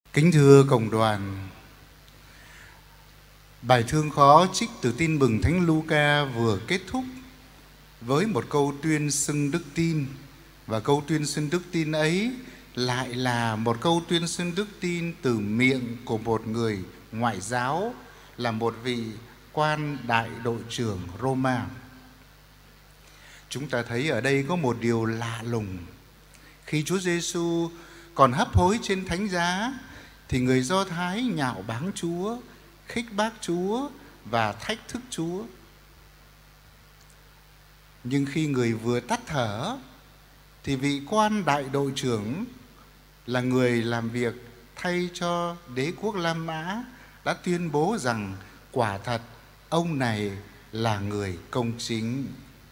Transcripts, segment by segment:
Kính thưa cộng đoàn, bài thương khó trích từ Tin mừng Thánh Luca vừa kết thúc với một câu tuyên xưng đức tin, và câu tuyên xưng đức tin ấy lại là một câu tuyên xưng đức tin từ miệng của một người ngoại giáo, là một vị quan đại đội trưởng Roma. Chúng ta thấy ở đây có một điều lạ lùng. Khi Chúa Giêsu còn hấp hối trên thánh giá thì người Do Thái nhạo báng Chúa, khích bác Chúa và thách thức Chúa. Nhưng khi người vừa tắt thở thì vị quan đại đội trưởng, là người làm việc thay cho đế quốc La Mã, đã tuyên bố rằng quả thật ông này là người công chính.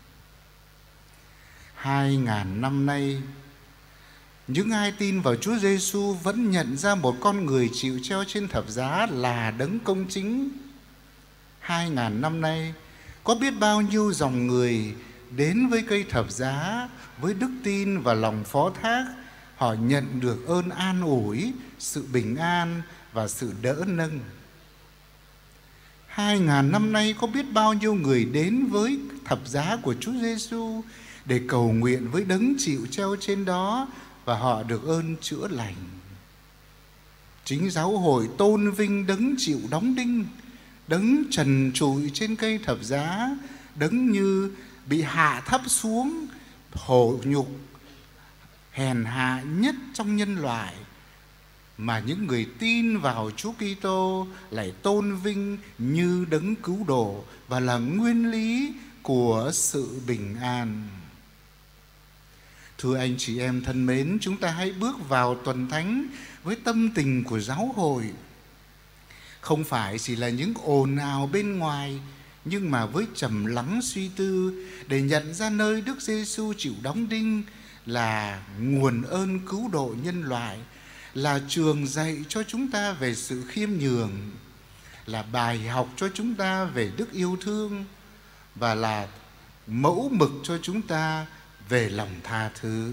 2000 năm nay, những ai tin vào Chúa Giêsu vẫn nhận ra một con người chịu treo trên thập giá là đấng công chính. 2000 năm nay, có biết bao nhiêu dòng người đến với cây thập giá với đức tin và lòng phó thác. Họ nhận được ơn an ủi, sự bình an và sự đỡ nâng. 2000 năm nay, có biết bao nhiêu người đến với thập giá của Chúa Giêsu để cầu nguyện với đấng chịu treo trên đó, và họ được ơn chữa lành. Chính giáo hội tôn vinh đấng chịu đóng đinh, đấng trần trụi trên cây thập giá, đấng như bị hạ thấp xuống, hổ nhục, hèn hạ nhất trong nhân loại, mà những người tin vào Chúa Kitô lại tôn vinh như đấng cứu độ và là nguyên lý của sự bình an. Thưa anh chị em thân mến, chúng ta hãy bước vào tuần thánh với tâm tình của giáo hội. Không phải chỉ là những ồn ào bên ngoài, nhưng mà với trầm lắng suy tư để nhận ra nơi Đức Giêsu chịu đóng đinh là nguồn ơn cứu độ nhân loại, là trường dạy cho chúng ta về sự khiêm nhường, là bài học cho chúng ta về đức yêu thương, và là mẫu mực cho chúng ta về lòng tha thứ.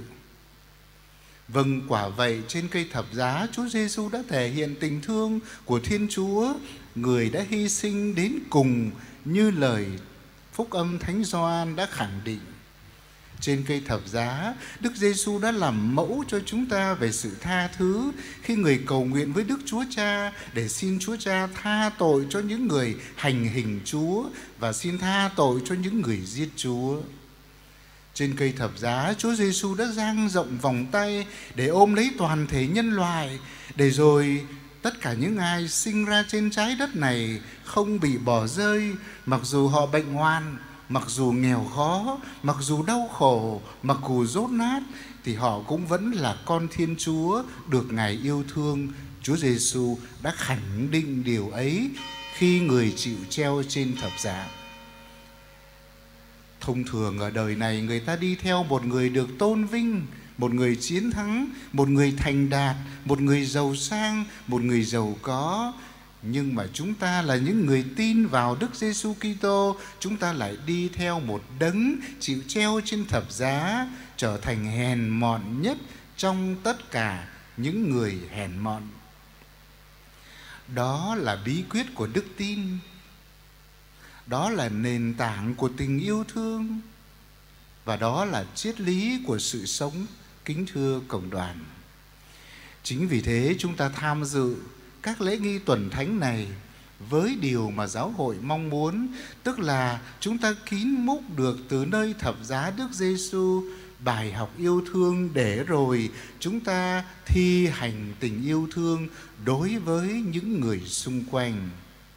Vâng, quả vậy, trên cây thập giá, Chúa Giêsu đã thể hiện tình thương của Thiên Chúa, người đã hy sinh đến cùng như lời Phúc âm Thánh Gioan đã khẳng định. Trên cây thập giá, Đức Giêsu đã làm mẫu cho chúng ta về sự tha thứ khi người cầu nguyện với Đức Chúa Cha để xin Chúa Cha tha tội cho những người hành hình Chúa và xin tha tội cho những người giết Chúa. Trên cây thập giá, Chúa Giêsu đã dang rộng vòng tay để ôm lấy toàn thể nhân loại, để rồi tất cả những ai sinh ra trên trái đất này không bị bỏ rơi, mặc dù họ bệnh hoạn, mặc dù nghèo khó, mặc dù đau khổ, mặc dù dốt nát, thì họ cũng vẫn là con Thiên Chúa được Ngài yêu thương. Chúa Giêsu đã khẳng định điều ấy khi người chịu treo trên thập giá. Thông thường ở đời này, người ta đi theo một người được tôn vinh, một người chiến thắng, một người thành đạt, một người giàu sang, một người giàu có. Nhưng mà chúng ta là những người tin vào Đức Giêsu Kitô, chúng ta lại đi theo một đấng chịu treo trên thập giá, trở thành hèn mọn nhất trong tất cả những người hèn mọn. Đó là bí quyết của đức tin. Đó là nền tảng của tình yêu thương, và đó là triết lý của sự sống, kính thưa cộng đoàn. Chính vì thế chúng ta tham dự các lễ nghi tuần thánh này với điều mà giáo hội mong muốn, tức là chúng ta kín múc được từ nơi thập giá Đức Giêsu bài học yêu thương, để rồi chúng ta thi hành tình yêu thương đối với những người xung quanh.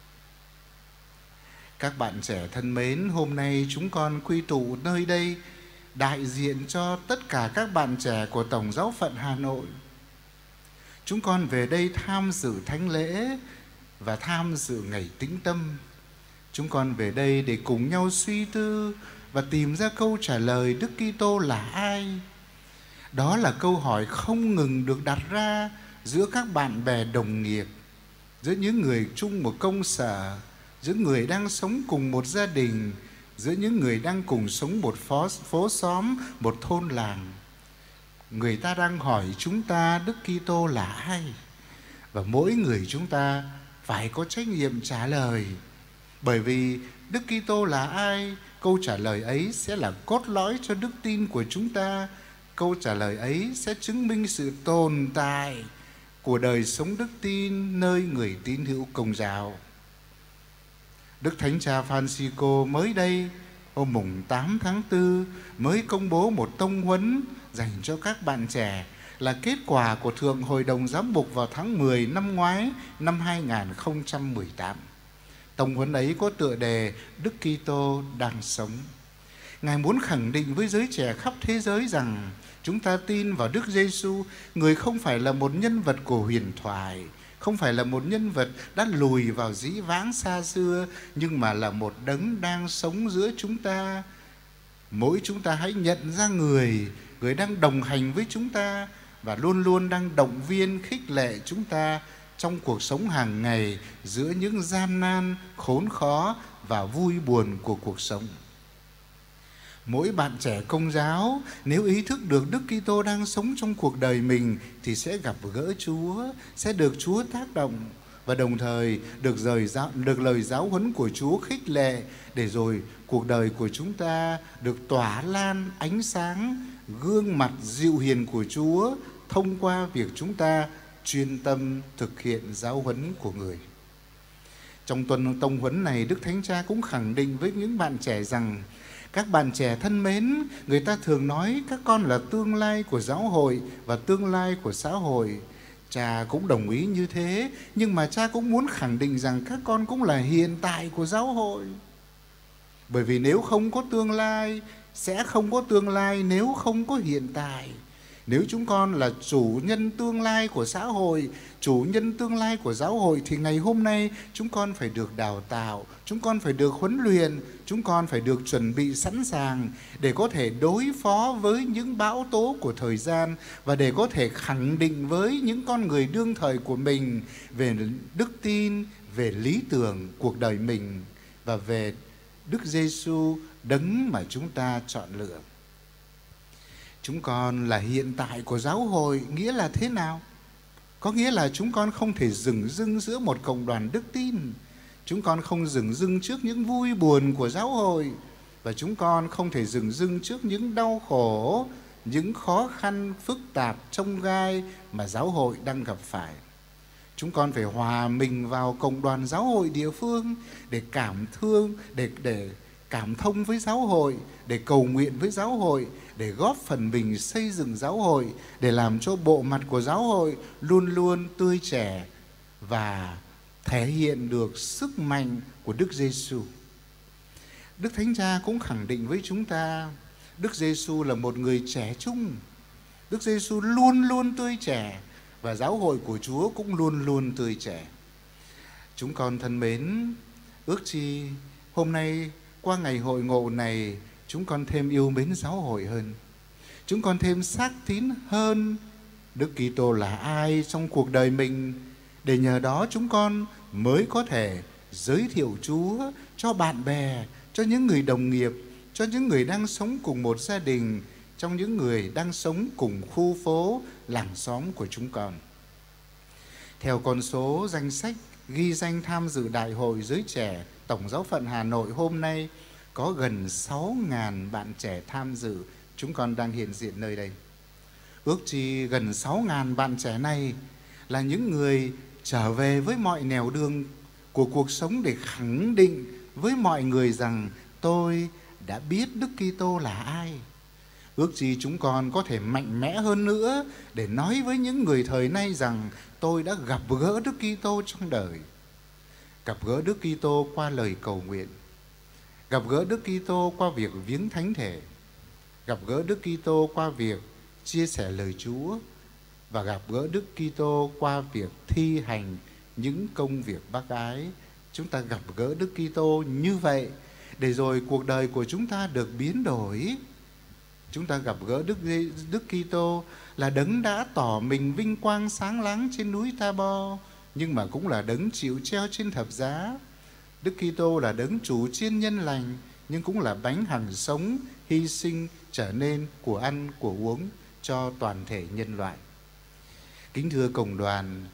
Các bạn trẻ thân mến, hôm nay chúng con quy tụ nơi đây đại diện cho tất cả các bạn trẻ của Tổng Giáo phận Hà Nội. Chúng con về đây tham dự thánh lễ và tham dự ngày tĩnh tâm. Chúng con về đây để cùng nhau suy tư và tìm ra câu trả lời Đức Kitô là ai. Đó là câu hỏi không ngừng được đặt ra giữa các bạn bè đồng nghiệp, giữa những người chung một công sở, giữa người đang sống cùng một gia đình, giữa những người đang cùng sống một phố xóm, một thôn làng. Người ta đang hỏi chúng ta Đức Kitô là ai? và mỗi người chúng ta phải có trách nhiệm trả lời. Bởi vì Đức Kitô là ai? Câu trả lời ấy sẽ là cốt lõi cho đức tin của chúng ta. Câu trả lời ấy sẽ chứng minh sự tồn tại của đời sống đức tin nơi người tín hữu Công giáo. Đức Thánh Cha Francisco mới đây, hôm mùng 8 tháng 4, mới công bố một tông huấn dành cho các bạn trẻ, là kết quả của Thượng Hội đồng Giám mục vào tháng 10 năm ngoái, năm 2018. Tông huấn ấy có tựa đề Đức Kitô đang sống. Ngài muốn khẳng định với giới trẻ khắp thế giới rằng chúng ta tin vào Đức Giêsu, người không phải là một nhân vật của huyền thoại, không phải là một nhân vật đã lùi vào dĩ vãng xa xưa, nhưng mà là một đấng đang sống giữa chúng ta. Mỗi chúng ta hãy nhận ra người đang đồng hành với chúng ta và luôn luôn đang động viên, khích lệ chúng ta trong cuộc sống hàng ngày giữa những gian nan, khốn khó và vui buồn của cuộc sống. Mỗi bạn trẻ Công giáo nếu ý thức được Đức Kitô đang sống trong cuộc đời mình thì sẽ gặp gỡ Chúa, sẽ được Chúa tác động và đồng thời được lời giáo huấn của Chúa khích lệ, để rồi cuộc đời của chúng ta được tỏa lan ánh sáng, gương mặt dịu hiền của Chúa thông qua việc chúng ta chuyên tâm thực hiện giáo huấn của người. Trong tuần tông huấn này, Đức Thánh Cha cũng khẳng định với những bạn trẻ rằng: các bạn trẻ thân mến, người ta thường nói các con là tương lai của giáo hội và tương lai của xã hội. Cha cũng đồng ý như thế, nhưng mà cha cũng muốn khẳng định rằng các con cũng là hiện tại của giáo hội. Bởi vì nếu không có tương lai, sẽ không có tương lai nếu không có hiện tại. Nếu chúng con là chủ nhân tương lai của xã hội, chủ nhân tương lai của giáo hội, thì ngày hôm nay chúng con phải được đào tạo, chúng con phải được huấn luyện, chúng con phải được chuẩn bị sẵn sàng để có thể đối phó với những bão tố của thời gian và để có thể khẳng định với những con người đương thời của mình về đức tin, về lý tưởng cuộc đời mình và về Đức Giêsu, đấng mà chúng ta chọn lựa. Chúng con là hiện tại của giáo hội nghĩa là thế nào? Có nghĩa là chúng con không thể dửng dưng giữa một cộng đoàn đức tin. Chúng con không dửng dưng trước những vui buồn của giáo hội. Và chúng con không thể dửng dưng trước những đau khổ, những khó khăn phức tạp chông gai mà giáo hội đang gặp phải. Chúng con phải hòa mình vào cộng đoàn giáo hội địa phương để cảm thương, để cảm thông với giáo hội, để cầu nguyện với giáo hội, để góp phần mình xây dựng giáo hội, để làm cho bộ mặt của giáo hội luôn luôn tươi trẻ và thể hiện được sức mạnh của Đức Giêsu. Đức Thánh Cha cũng khẳng định với chúng ta, Đức Giêsu là một người trẻ trung. Đức Giêsu luôn luôn tươi trẻ và giáo hội của Chúa cũng luôn luôn tươi trẻ. Chúng con thân mến, ước chi hôm nay qua ngày hội ngộ này, chúng con thêm yêu mến giáo hội hơn. Chúng con thêm xác tín hơn Đức Kitô là ai trong cuộc đời mình, để nhờ đó chúng con mới có thể giới thiệu Chúa cho bạn bè, cho những người đồng nghiệp, cho những người đang sống cùng một gia đình, trong những người đang sống cùng khu phố, làng xóm của chúng con. Theo con số danh sách ghi danh tham dự Đại hội Giới Trẻ Tổng Giáo phận Hà Nội hôm nay, có gần 6.000 bạn trẻ tham dự, chúng con đang hiện diện nơi đây. Ước chi gần 6.000 bạn trẻ này là những người trở về với mọi nẻo đường của cuộc sống để khẳng định với mọi người rằng tôi đã biết Đức Kitô là ai. Ước chi chúng con có thể mạnh mẽ hơn nữa để nói với những người thời nay rằng tôi đã gặp gỡ Đức Kitô trong đời. Gặp gỡ Đức Kitô qua lời cầu nguyện, gặp gỡ Đức Kitô qua việc viếng thánh thể, gặp gỡ Đức Kitô qua việc chia sẻ lời Chúa và gặp gỡ Đức Kitô qua việc thi hành những công việc bác ái. Chúng ta gặp gỡ Đức Kitô như vậy để rồi cuộc đời của chúng ta được biến đổi. Chúng ta gặp gỡ Đức Kitô là đấng đã tỏ mình vinh quang sáng láng trên núi Ta-bo, nhưng mà cũng là đấng chịu treo trên thập giá. Đức Kitô là đấng chủ chiên nhân lành, nhưng cũng là bánh hằng sống, hy sinh, trở nên của ăn, của uống cho toàn thể nhân loại. Kính thưa cộng đoàn,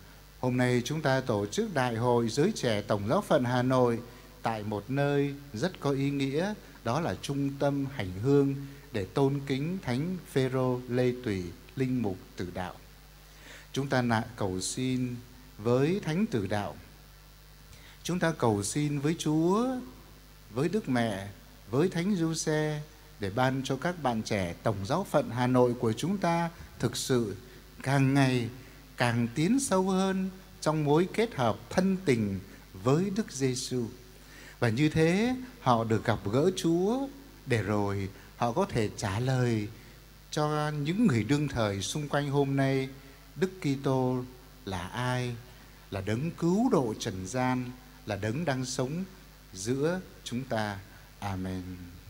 Hôm nay chúng ta tổ chức Đại hội Giới Trẻ Tổng Giáo phận Hà Nội tại một nơi rất có ý nghĩa, đó là trung tâm hành hương để tôn kính Thánh Phêrô Lê Tùy, linh mục Tử Đạo. Chúng ta cầu xin với Thánh Tử Đạo, chúng ta cầu xin với Chúa, với Đức Mẹ, với Thánh Giuse để ban cho các bạn trẻ Tổng Giáo phận Hà Nội của chúng ta thực sự càng ngày càng tiến sâu hơn trong mối kết hợp thân tình với Đức Giêsu. Và như thế họ được gặp gỡ Chúa để rồi họ có thể trả lời cho những người đương thời xung quanh hôm nay Đức Kitô là ai, là đấng cứu độ trần gian, là đấng đang sống giữa chúng ta. Amen.